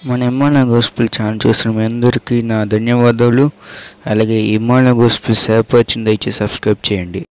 మన Emmanuel gospel channel చూస్తున్న మీ అందరికీ నా ధన్యవాదాలు. అలాగే ఇమ్మానుయేల్ గాస్పెల్ సేవ పరిచయం దయచేసి సబ్స్క్రైబ్ చేయండి.